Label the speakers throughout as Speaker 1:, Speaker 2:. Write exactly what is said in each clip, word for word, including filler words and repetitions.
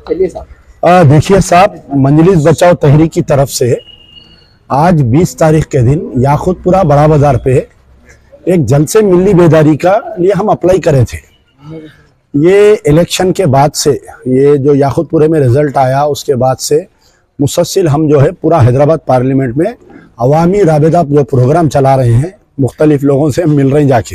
Speaker 1: चलिए साहब।
Speaker 2: देखिए साहब, मंजलिस बचाओ तहरीक की तरफ से आज बीस तारीख के दिन याकूतपुरा बड़ा बाजार पे एक जलसे मिली बेदारी का लिए हम अप्लाई करे थे। ये इलेक्शन के बाद से, ये जो याकूतपुरे में रिजल्ट आया उसके बाद से मुसलसल हम जो है पूरा हैदराबाद पार्लियामेंट में अवामी राबेता जो प्रोग्राम चला रहे हैं, मुख्तलिफ लोगों से मिल रहे हैं जाके।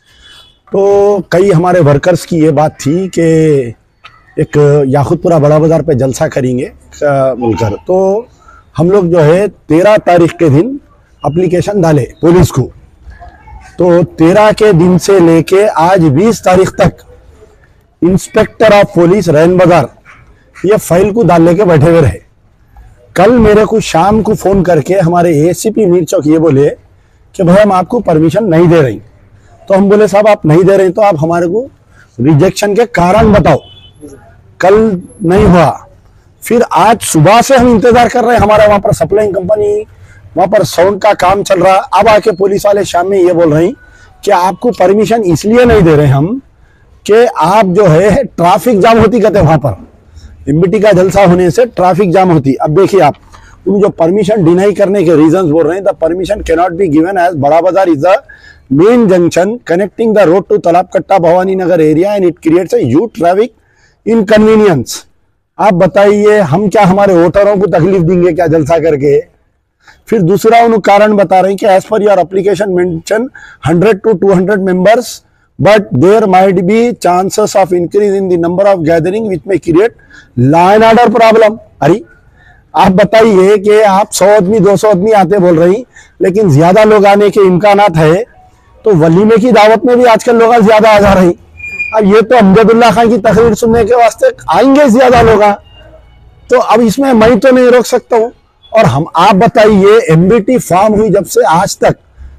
Speaker 2: तो कई हमारे वर्कर्स की ये बात थी कि एक याकूतपुरा बड़ा बाजार पे जलसा करेंगे बोलकर, तो हम लोग जो है तेरह तारीख के दिन एप्लीकेशन डाले पुलिस को। तो तेरह के दिन से लेके आज बीस तारीख तक इंस्पेक्टर ऑफ पुलिस रैन बाजार ये फाइल को डालने के बैठे हुए रहे। कल मेरे को शाम को फोन करके हमारे एसीपी मीर चौक ये बोले कि भाई हम आपको परमिशन नहीं दे रही। तो हम बोले साहब आप नहीं दे रहे तो आप हमारे को रिजेक्शन के कारण बताओ। कल नहीं हुआ, फिर आज सुबह से हम इंतजार कर रहे हैं। हमारा वहां पर सप्लाइंग कंपनी, वहां पर साउंड का काम चल रहा। अब आके पुलिस वाले शाम में ये बोल रहे हैं कि आपको परमिशन इसलिए नहीं दे रहे हम कि आप जो है ट्रैफिक जाम होती कहते वहां पर एमबीटी का जलसा होने से ट्रैफिक जाम होती। अब देखिए आप उन जो परमिशन डिनाई करने के रीजंस बोल रहे हैं, the permission can not be given as Bada Bazaar is the main junction connecting the road to Talabkatta Bhavani Nagar area and it creates a huge traffic inconvenience. आप बताइए हम क्या हमारे वोटरों को तकलीफ देंगे क्या जलसा करके? फिर दूसरा उन्होंने कारण बता रहे हैं कि as per your application mention hundred to two hundred members but there might be chances of increase in the number of gathering which may create law and order problem. अरे आप बताइए कि आप सौ आदमी दो सौ आदमी आते बोल रही, लेकिन ज्यादा लोग आने के इम्कानात है तो वलीमे की दावत में भी आजकल लोग ज्यादा आ जा रही। अब ये तो अमजदुल्ला खान की तकरीर सुनने के वास्ते आएंगे ज्यादा लोग, तो अब इसमें मैं तो नहीं रोक सकता हूं। और हम आप बताइए एमबीटी फॉर्म हुई जब से आज तक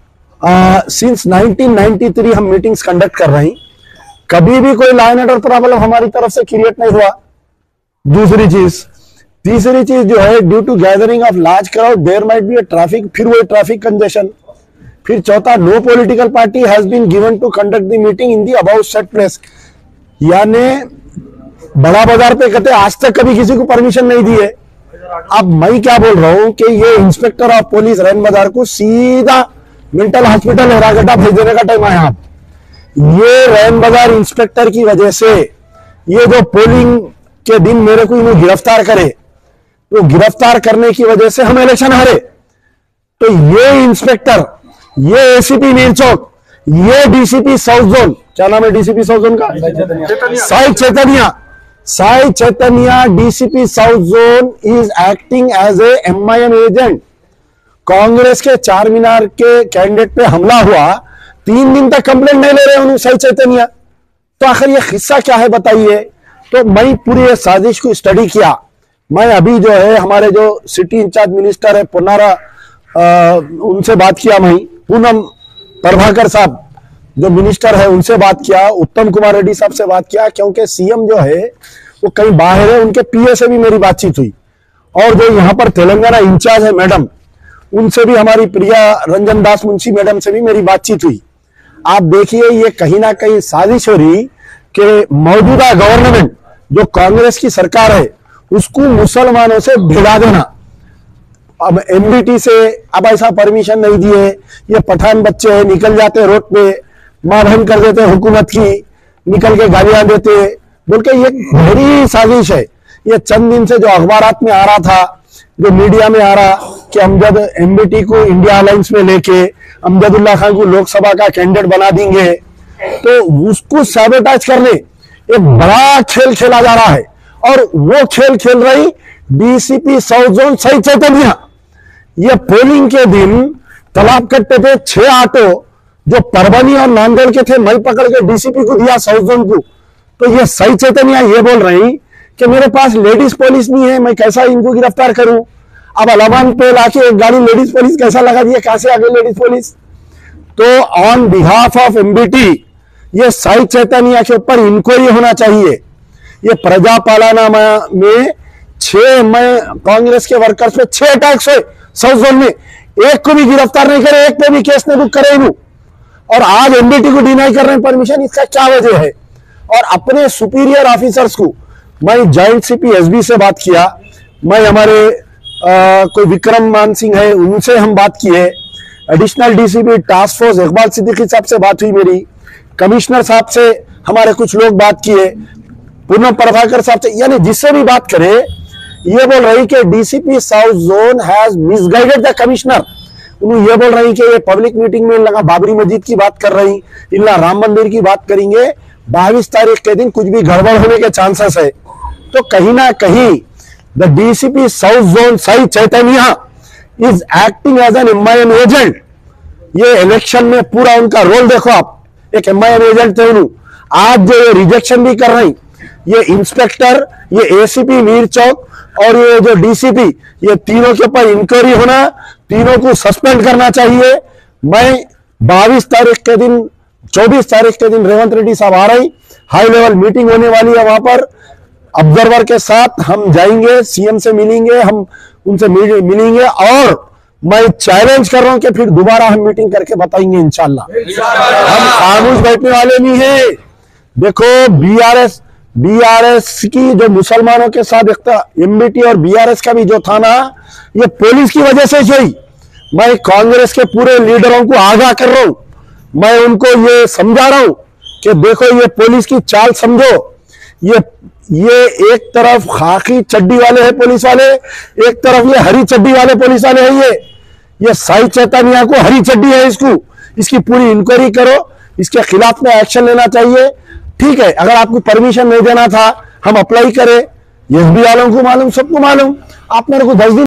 Speaker 2: सिंस नाइनटीन नाइंटी थ्री हम मीटिंग्स कंडक्ट कर रहे हैं, कभी भी कोई लॉ एंड ऑर्डर प्रॉब्लम हमारी तरफ से क्रिएट नहीं हुआ। दूसरी चीज तीसरी चीज जो है due to gathering of large crowd there might be a traffic, फिर वो ट्रैफिक कंजेशन। फिर चौथा, no political party has been given to conduct the meeting in the about set place. यानी बड़ा बाजार पे कहते आज तक कभी किसी को परमिशन नहीं दी है। अब मैं क्या बोल रहा हूं कि ये इंस्पेक्टर ऑफ पुलिस रैन बाजार को सीधा मेंटल हॉस्पिटल हेरागड्डा भेज देने का टाइम आया। ये रैन बाजार इंस्पेक्टर की वजह से ये जो पोलिंग के दिन मेरे को इन्हें गिरफ्तार करे, तो गिरफ्तार करने की वजह से हम इलेक्शन हारे। तो ये इंस्पेक्टर, ये एसीपी मीर चौक, ये डीसीपी साउथ जोन, क्या नाम है डीसीपी साउथ जोन का? Sai Chaitanya. Sai Chaitanya DCP south zone is acting as a MIM agent. Congress के चार मीनार के कैंडिडेट पे हमला हुआ, तीन दिन तक कंप्लेंट नहीं ले रहे उन्होंने साई चैतन्या। तो आखिर ये किस्सा क्या है बताइए? तो मैं पूरी साजिश को स्टडी किया। मैं अभी जो है हमारे जो सिटी इंचार्ज मिनिस्टर है पुनारा, आ, उनसे बात किया। मैं पूनम प्रभाकर साहब जो मिनिस्टर है उनसे बात किया, उत्तम कुमार रेड्डी साहब से बात किया, क्योंकि सीएम जो है वो कहीं बाहर है, उनके पीए से भी मेरी बातचीत हुई। और जो यहाँ पर तेलंगाना इंचार्ज है मैडम, उनसे भी हमारी प्रिया रंजन दास मुंशी मैडम से भी मेरी बातचीत हुई। आप देखिए ये कहीं ना कहीं साजिश हो रही कि मौजूदा गवर्नमेंट जो कांग्रेस की सरकार है उसको मुसलमानों से भिड़ा देना। अब एमबीटी से अब ऐसा परमिशन नहीं दिए, ये पठान बच्चे हैं निकल जाते रोड पे, मां बहन कर देते हुकूमत की, निकल के गालियां देते बोल के, ये बड़ी साजिश है। ये चंद दिन से जो अखबारात में आ रहा था, जो मीडिया में आ रहा कि अमजद एमबीटी को इंडिया अलायंस में लेके अमजदुल्ला खान को लोकसभा का कैंडिडेट बना देंगे, तो उसको सैबोटेज करने एक बड़ा खेल खेला जा रहा है। और वो खेल खेल रही DCP south zone Sai Chaitanya. ये पोलिंग के दिन तालाब कट्टे पे छह ऑटो जो परभनी और नांदेड़ के थे, मैं पकड़ के डीसीपी को दिया साउथ जोन को। तो ये साई चैतन्या ये बोल रही कि मेरे पास लेडीज पुलिस नहीं है, मैं कैसा इनको गिरफ्तार करूं? अब अलावान पे लाके एक गाड़ी लेडीज पुलिस कैसा लगा दिया, कैसे आ गई लेडीज पुलिस? तो ऑन बिहाफ ऑफ एमबीटी ये साई चैतन्या के ऊपर इंक्वायरी होना चाहिए। ये प्रजा पालना में छह में कांग्रेस के वर्कर्स पे छह अटैक्स हुए साउथ जोन में, एक को भी गिरफ्तार नहीं करे, एक पे भी केस नहीं बुक करे इन्हों, और आज एमबीटी को डिनाई कर रहे हैं परमिशन। इसका क्या वजह है? और अपने सुपीरियर ऑफिसर्स को मैं जॉइंट सीपी एसबी से बात किया, मैं हमारे आ, कोई विक्रम मान सिंह है उनसे हम बात किए, additional DCP task force Iqbal Siddiqui साहब से बात हुई मेरी, कमिश्नर साहब से हमारे कुछ लोग बात किए, पूनम प्रभाकर साहब से, यानी जिससे भी बात करे ये बोल रही कि DCP south zone has misguided the commissioner. उन्होंने ये बोल रही कि ये पब्लिक मीटिंग में लगा बाबरी मस्जिद की बात कर रही, इल्ला राम मंदिर की बात करेंगे, बाईस तारीख के दिन कुछ भी गड़बड़ होने के चांसेस है। तो कहीं ना कहीं the DCP south zone Sai Chaitanya is acting as an MIM agent. ये इलेक्शन में पूरा उनका रोल देखो आप, एक एमआईएम एजेंट थे उन्होंने। आज जो ये रिजेक्शन भी कर रही, ये इंस्पेक्टर, ये एसीपी मीर चौक और ये जो डीसीपी, ये तीनों के ऊपर इंक्वायरी होना, तीनों को सस्पेंड करना चाहिए। मैं बाईस तारीख के दिन, चौबीस तारीख के दिन रेवंत रेड्डी साहब आ रही, हाई लेवल मीटिंग होने वाली है, वहां पर ऑब्जर्वर के साथ हम जाएंगे, सीएम से मिलेंगे, हम उनसे मिलेंगे और मैं चैलेंज कर रहा हूं कि फिर दोबारा हम मीटिंग करके बताएंगे इंशाल्लाह। हम खामोश बैठने वाले नहीं है। देखो बीआरएस बीआरएस की जो मुसलमानों के साथ एमबीटी और बीआरएस का भी जो था ना, ये पुलिस की वजह से हुई। मैं कांग्रेस के पूरे लीडरों को आगाह कर रहा हूं, मैं उनको ये समझा रहा हूं कि देखो ये पुलिस की चाल समझो। ये ये एक तरफ खाकी चड्डी वाले हैं पुलिस वाले, एक तरफ ये हरी चड्डी वाले पुलिस वाले हैं। ये ये साई चैतन्य को हरी चड्डी है, इसको इसकी पूरी इंक्वायरी करो, इसके खिलाफ में एक्शन लेना चाहिए। ठीक है, अगर आपको परमिशन नहीं देना था हम अप्लाई करें, एसबी वालों को मालूम, सबको मालूम, आप मेरे को दस दिन